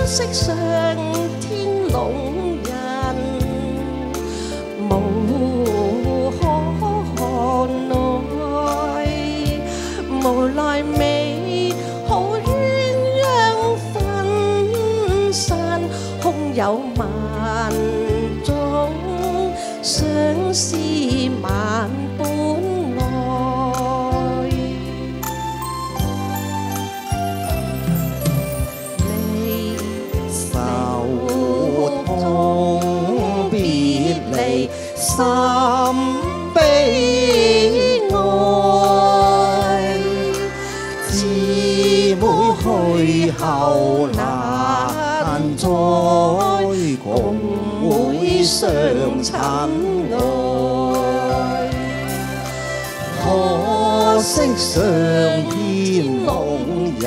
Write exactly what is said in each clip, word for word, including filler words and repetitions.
惜上天弄人，無可奈，無奈美好鴛鴦分散，空有萬種相思萬般愛。離愁痛別離心悲哀，姊妹去後難再共會相親愛，可惜上天弄人，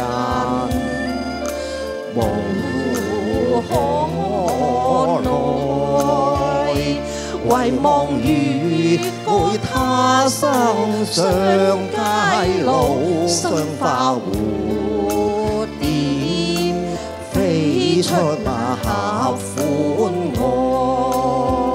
無可奈，遺忘與愛他生上街路，生化蝴蝶飛出那合歡愛。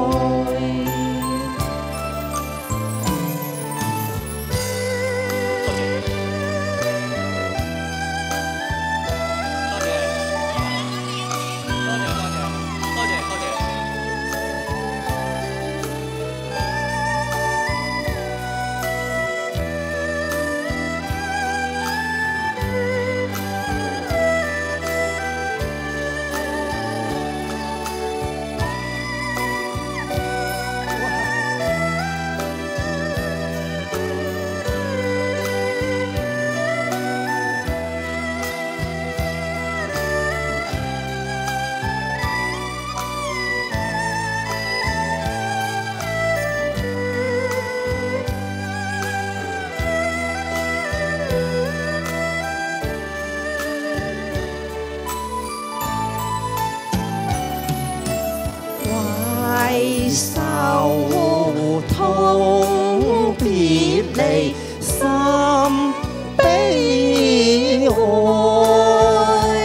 遺愁痛別離心悲哀，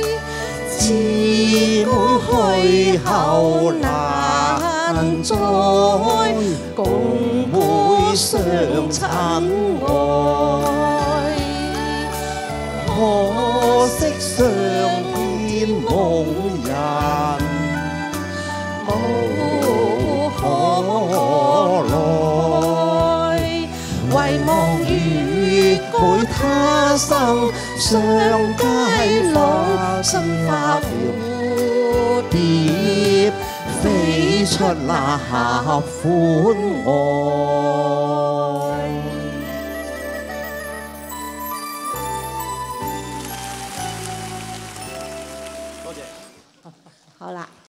姊妹去後難再共會相親愛，可惜上天弄人，無可奈，遺忘與佢他生上街路，生化蝴蝶飛出那合歡愛。多謝。好啦。